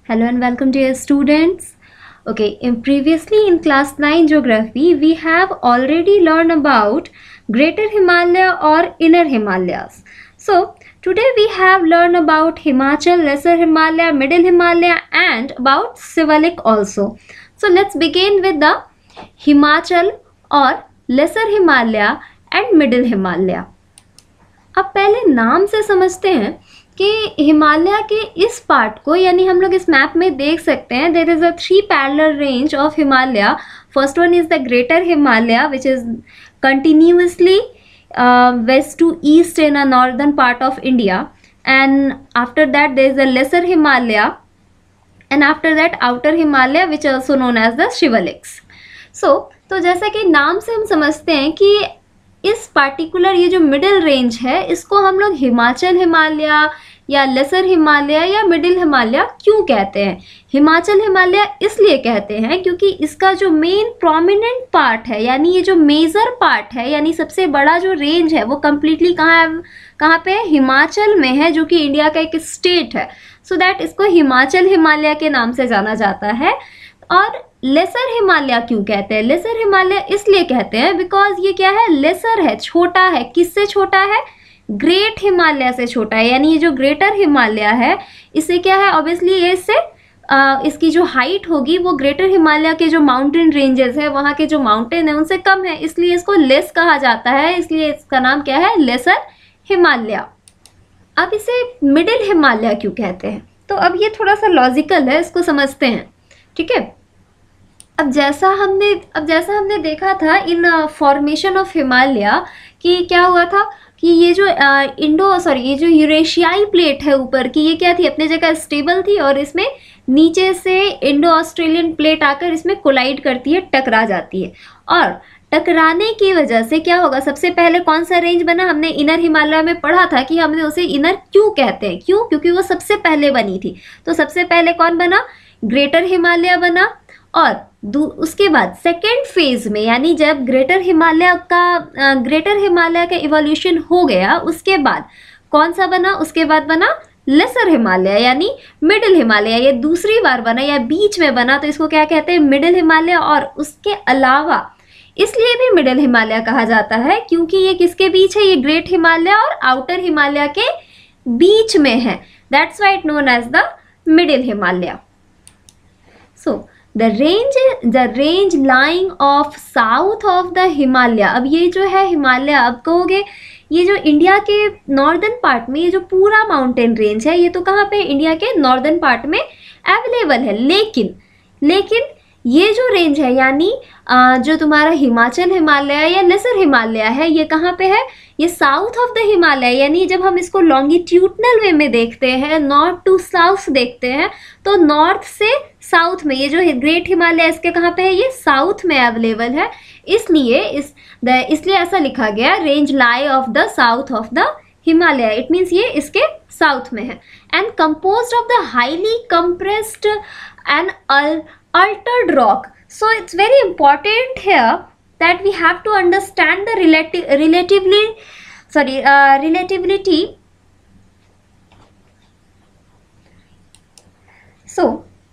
Hello and welcome dear students. Okay, previously in class 9 geography we have already learned about Greater Himalaya or Inner Himalayas. So today we have learned about Himachal, Lesser Himalaya, Middle Himalaya and about Sivalik also. So let's begin with the Himachal or Lesser Himalaya and Middle Himalaya. अब पहले नाम से समझते हैं कि हिमालय के इस part को, यानी हम लोग इस मैप में देख सकते हैं there is a 3 parallel range of Himalaya. First one is the greater Himalaya which is continuously west to east in a northern part of India, and after that there is the lesser Himalaya, and after that outer Himalaya which also known as the Shivaliks. तो जैसा कि नाम से हम समझते हैं कि इस पार्टिकुलर ये जो मिडिल रेंज है इसको हम लोग हिमाचल हिमालय या लेसर हिमालय या मिडिल हिमालय क्यों कहते हैं. हिमाचल हिमालय इसलिए कहते हैं क्योंकि इसका जो मेन प्रोमिनेंट पार्ट है, यानी ये जो मेजर पार्ट है, यानी सबसे बड़ा जो रेंज है वो कम्प्लीटली कहाँ पे है, हिमाचल में है, जो कि इंडिया का एक स्टेट है. सो दैट इसको हिमाचल हिमालय के नाम से जाना जाता है. और लेसर हिमालय क्यों कहते हैं? लेसर हिमालय इसलिए कहते हैं बिकॉज ये क्या है, लेसर है, छोटा है. किससे छोटा है? ग्रेट हिमालय से छोटा है. यानी ये जो ग्रेटर हिमालय है इससे क्या है, ऑब्वियसली ये इससे इसकी जो हाइट होगी वो ग्रेटर हिमालय के जो माउंटेन रेंजेस है, वहाँ के जो माउंटेन है उनसे कम है, इसलिए इसको लेस कहा जाता है. इसलिए इसका नाम क्या है, लेसर हिमालय. अब इसे मिडिल हिमालय क्यों कहते हैं? तो अब ये थोड़ा सा लॉजिकल है, इसको समझते हैं. ठीक है, अब जैसा हमने देखा था इन फॉर्मेशन ऑफ हिमालय कि क्या हुआ था कि ये जो ये जो यूरेशियाई प्लेट है ऊपर की, ये क्या थी, अपने जगह स्टेबल थी, और इसमें नीचे से इंडो ऑस्ट्रेलियन प्लेट आकर इसमें कोलाइड करती है, टकरा जाती है. और टकराने की वजह से क्या होगा, सबसे पहले कौन सा रेंज बना, हमने इनर हिमालय में पढ़ा था कि हमने उसे इनर क्यों कहते हैं, क्यों, क्योंकि वो सबसे पहले बनी थी. तो सबसे पहले कौन बना, ग्रेटर हिमालय बना. और उसके बाद सेकेंड फेज में, यानी जब ग्रेटर हिमालय का इवोल्यूशन हो गया, उसके बाद कौन सा बना, उसके बाद बना लेसर हिमालय यानी मिडिल हिमालय. ये दूसरी बार बना या बीच में बना, तो इसको क्या कहते हैं, मिडिल हिमालय. और उसके अलावा इसलिए भी मिडिल हिमालय कहा जाता है क्योंकि ये किसके बीच है, ये ग्रेट हिमालय और आउटर हिमालय के बीच में है. That's why it known as the middle Himalaya. So the range lying off south of the Himalaya. अब ये जो है हिमालय, अब कहोगे ये जो इंडिया के नॉर्दर्न पार्ट में ये जो पूरा माउंटेन रेंज है ये तो कहाँ पे, इंडिया के नॉर्दर्न पार्ट में अवेलेबल है. लेकिन ये जो रेंज है, यानी जो तुम्हारा हिमाचल हिमालय या लेसर हिमालय है, ये कहाँ पे है, ये साउथ ऑफ द हिमालय. यानी जब हम इसको लॉन्गिट्यूडनल वे में देखते हैं, नॉर्थ टू साउथ देखते हैं, तो नॉर्थ से साउथ में ये जो ग्रेट हिमालय इसके कहाँ पे है, ये साउथ में अवेलेबल है. इसलिए ऐसा लिखा गया, range lie of the south of the Himalaya. It means ये इसके साउथ में है. And composed of the highly compressed and altered rock. So it's very important here that we have to understand the relativity. So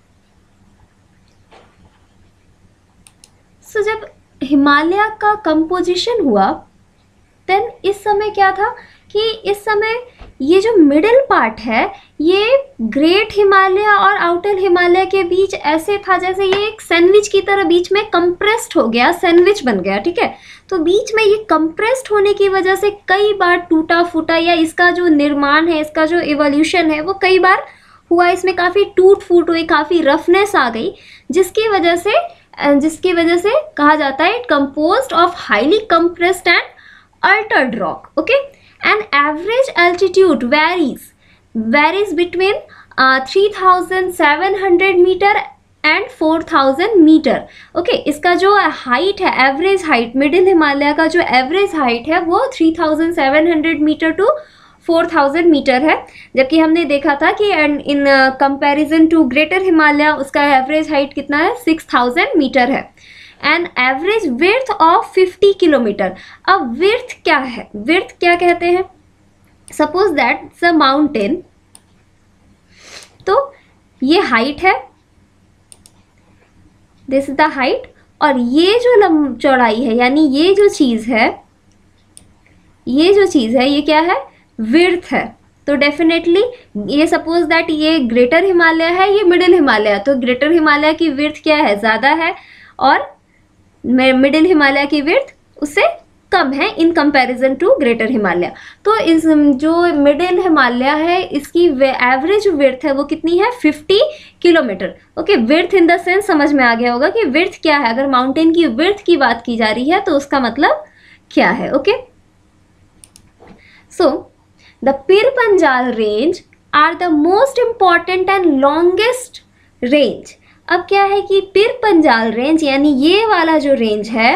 जब हिमालय का composition हुआ, then इस समय क्या था कि इस समय ये जो मिडिल पार्ट है ये ग्रेट हिमालय और आउटर हिमालय के बीच ऐसे था जैसे ये एक सैंडविच की तरह बीच में कंप्रेस्ड हो गया, सैंडविच बन गया. ठीक है, तो बीच में ये कंप्रेस्ड होने की वजह से कई बार टूटा फूटा, या इसका जो निर्माण है, इसका जो इवोल्यूशन है वो कई बार हुआ, इसमें काफ़ी टूट फूट हुई, काफ़ी रफनेस आ गई, जिसकी वजह से कहा जाता है it composed of highly compressed and altered rock. Okay, and average altitude varies between 3700 meter and 4000 meter. Okay, इसका जो हाइट है, एवरेज हाइट, मिडिल हिमालय का जो एवरेज हाइट है वो 3700 मीटर टू 4000 मीटर है, जबकि हमने देखा था कि in comparison to greater Himalaya उसका एवरेज हाइट कितना है, 6000 मीटर है. And average width of 50 kilometre. अब विड्थ क्या है, विड्थ क्या कहते हैं, सपोज दैट द माउंटेन, तो ये हाइट है, दिस इज द हाइट, और ये जो चौड़ाई है यानी ये जो चीज है, ये क्या है, विड्थ है। तो डेफिनेटली ये सपोज दैट ये ग्रेटर हिमालय है, ये मिडिल हिमालय, तो ग्रेटर हिमालय की विड्थ क्या है, ज्यादा है, और मिडिल हिमालय की विड्थ उससे कम है in comparison to greater Himalaya. तो इस जो मिडिल हिमालय है इसकी एवरेज विड्थ है वो कितनी है, 50 kilometre. Okay, width in the sense समझ में आ गया होगा कि विड्थ क्या है, अगर माउंटेन की विड्थ की बात की जा रही है तो उसका मतलब क्या है। Okay, so the Pir Panjal range are the most important and longest range. अब क्या है कि पीर पंजाल रेंज यानी ये वाला जो रेंज है,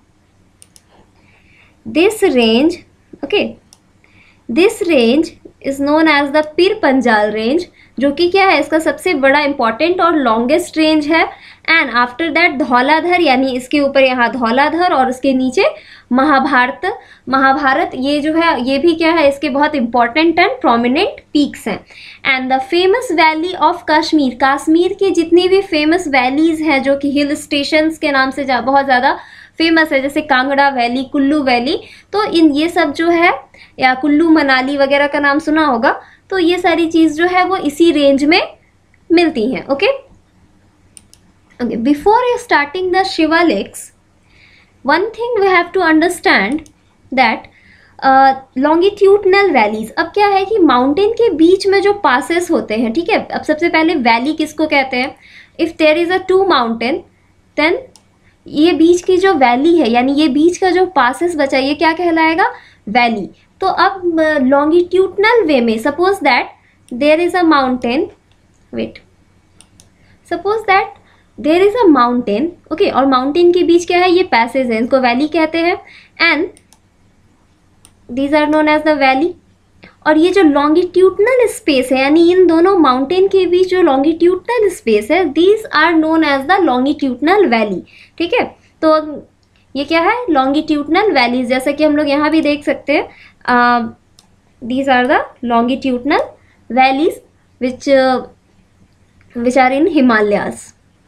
this range, okay, this range is known as the Pir Panjal range, जो कि क्या है, इसका सबसे बड़ा इंपॉर्टेंट और लॉन्गेस्ट रेंज है। एंड आफ्टर दैट धौलाधर, यानी इसके ऊपर यहाँ धौलाधर और उसके नीचे महाभारत, ये जो है ये भी क्या है, इसके बहुत इंपॉर्टेंट एंड प्रोमिनेंट पीक्स हैं। And the famous valley of Kashmir, Kashmir की जितनी भी फेमस वैलीज हैं जो कि हिल स्टेशंस के नाम से बहुत ज़्यादा फेमस है, जैसे कांगड़ा वैली, कुल्लू वैली, तो इन ये सब जो है, या कुल्लू मनाली वगैरह का नाम सुना होगा, तो ये सारी चीज़ जो है वो इसी रेंज में मिलती हैं। Okay, okay, before starting the Shivaliks, one thing we have to understand that longitudinal valleys। अब क्या है कि माउंटेन के बीच में जो पासेस होते हैं, ठीक है, अब सबसे पहले वैली किसको कहते हैं, if there is a two mountain then ये बीच की जो वैली है यानी ये बीच का जो पासेस बचा ये क्या कहलाएगा, वैली। तो अब लॉन्गिट्यूडनल वे में suppose that there is a mountain, wait, suppose that there is a mountain, okay, और माउंटेन के बीच क्या है, ये पैसेज है, इनको वैली कहते हैं, and these are known as the valley. और ये जो लॉन्गिट्यूडनल स्पेस है यानी इन दोनों माउंटेन के बीच जो लॉन्गिट्यूडनल स्पेस है, these are known as the longitudinal valley. ठीक है, तो ये क्या है, लॉन्गिट्यूडनल वैलीज, जैसा कि हम लोग यहाँ भी देख सकते हैं, these are the longitudinal valleys which are in Himalayas.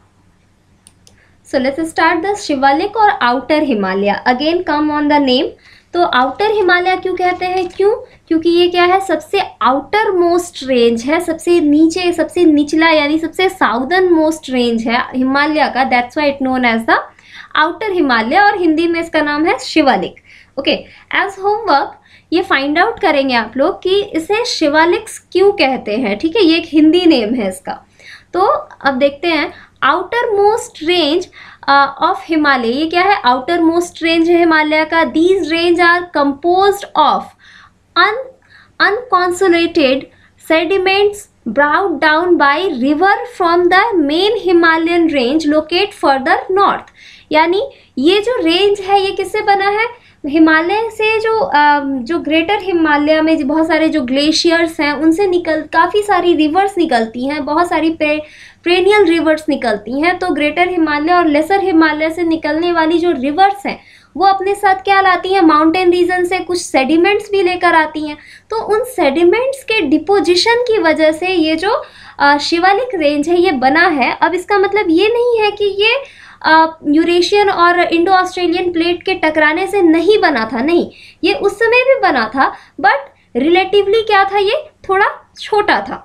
So let's start the Shivalik और outer Himalaya. Again come on the name. तो आउटर हिमालय क्यों कहते हैं, क्योंकि ये क्या है, सबसे आउटर मोस्ट रेंज है, सबसे नीचे, सबसे निचला यानी सबसे साउदर्न मोस्ट रेंज है हिमालय का, that's why it known as the outer Himalaya, और हिंदी में इसका नाम है शिवालिक। ओके, एज होमवर्क ये फाइंड आउट करेंगे आप लोग कि इसे शिवालिक्स क्यों कहते हैं। ठीक है, ये एक हिंदी नेम है इसका। तो अब देखते हैं outermost range of Himalaya, ये क्या है, आउटर मोस्ट रेंज है हिमालय का। These range are composed of unconsolidated sediments brought down by river from the main Himalayan range located further north। यानी ये जो रेंज है ये किससे बना है, हिमालय से जो ग्रेटर हिमालय में बहुत सारे जो ग्लेशियर्स हैं उनसे काफ़ी सारी रिवर्स निकलती हैं, बहुत सारी पेरेनियल रिवर्स निकलती हैं। तो ग्रेटर हिमालय और लेसर हिमालय से निकलने वाली जो रिवर्स हैं वो अपने साथ क्या लाती हैं, माउंटेन रीजन से कुछ सेडिमेंट्स भी लेकर आती हैं। तो उन सेडिमेंट्स के डिपोजिशन की वजह से ये जो शिवालिक रेंज है ये बना है। अब इसका मतलब ये नहीं है कि ये यूरेशियन और इंडो ऑस्ट्रेलियन प्लेट के टकराने से नहीं बना था, नहीं, ये उस समय भी बना था, बट रिलेटिवली क्या था, ये थोड़ा छोटा था।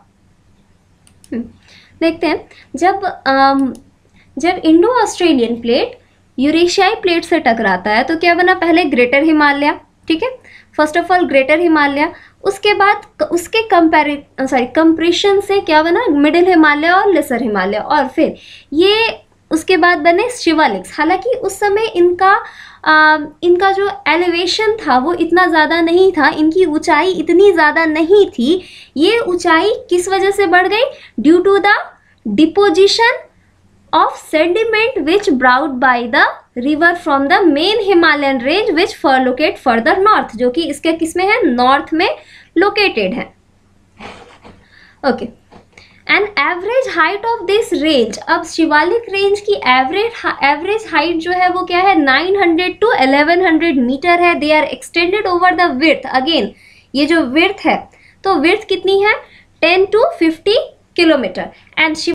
देखते हैं, जब इंडो ऑस्ट्रेलियन प्लेट यूरेशियाई प्लेट से टकराता है तो क्या बना, पहले ग्रेटर हिमालय, ठीक है, first of all greater Himalaya, उसके बाद उसके कंप्रेशन से क्या बना, मिडिल हिमालय और लेसर हिमालय, और फिर ये उसके बाद बने शिवालिक्स। हालांकि उस समय इनका जो एलिवेशन था वो इतना ज़्यादा नहीं था, इनकी ऊंचाई इतनी ज़्यादा नहीं थी। ये ऊंचाई किस वजह से बढ़ गई, due to the deposition of sediment which brought by the river from the main Himalayan range which locate further north, जो कि इसके किस में है, नॉर्थ में लोकेटेड है। Okay, and average height of this range, अब शिवालिक रेंज की एवरेज हाइट जो है वो क्या है, 900 to 1100 मीटर है। They are extended over the width, again ये जो विड्थ है तो विड्थ कितनी है, 10 to 50 किलोमीटर। एंड